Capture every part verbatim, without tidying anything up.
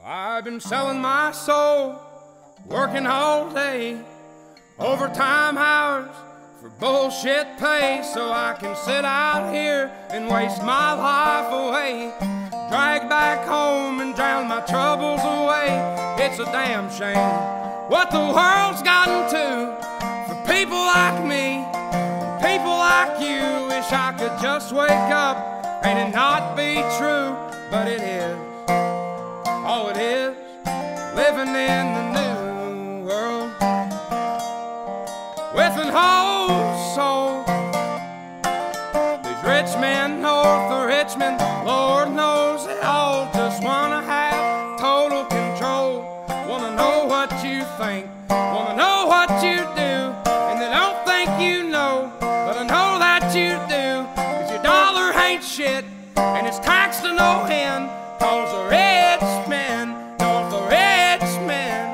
I've been selling my soul, working all day, overtime hours for bullshit pay, so I can sit out here and waste my life away, drag back home and drown my troubles away. It's a damn shame what the world's gotten to for people like me, people like you. Wish I could just wake up and it not be true, but it is. Oh, it is, living in the new world with an whole soul. These rich men north of Richmond, Lord knows they all just wanna have total control. Wanna know what you think, wanna know what you do, and they don't think you know, but I know that you do, 'cause your dollar ain't shit, and it's taxed to no end, 'cause the rich men, north of Richmond.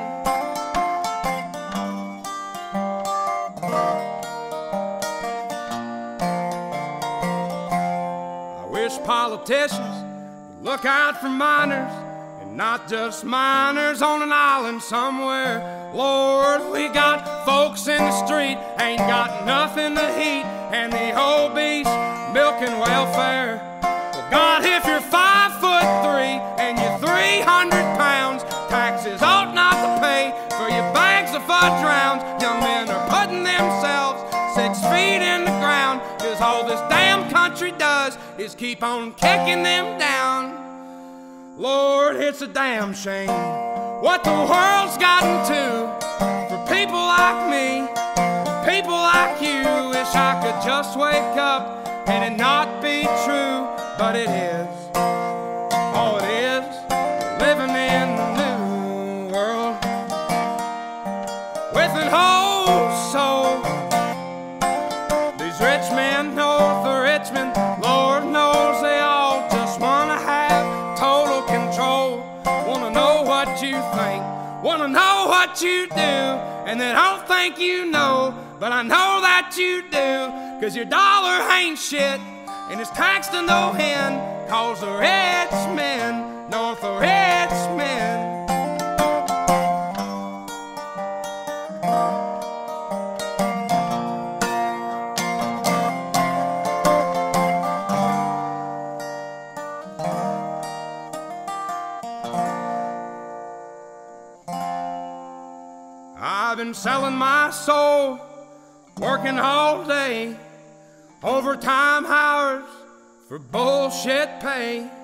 I wish politicians would look out for miners, and not just miners on an island somewhere. Lord, we got folks in the street, ain't got nothing to eat, and the obese milking welfare. Well, God, if you're five foot three and you're three hundred pounds, taxes ought not to pay for your bags of fudge rounds. Young men are putting themselves six feet in the ground, 'cause all this damn country does is keep on kicking them down. Lord, it's a damn shame what the world's gotten to for people like me, people like you. Wish I could just wake up and it not be true, but it is. Oh, it is, living in the new world with an whole soul. These rich men north of Richmond, Lord knows they all just wanna have total control. Wanna know what you think, wanna know what you do, and they don't think you know, but I know that you do, 'cause your dollar ain't shit, and it's taxed to no end, 'cause the rich men, north of Richmond. I've been selling my soul, working all day, overtime hours for bullshit pay.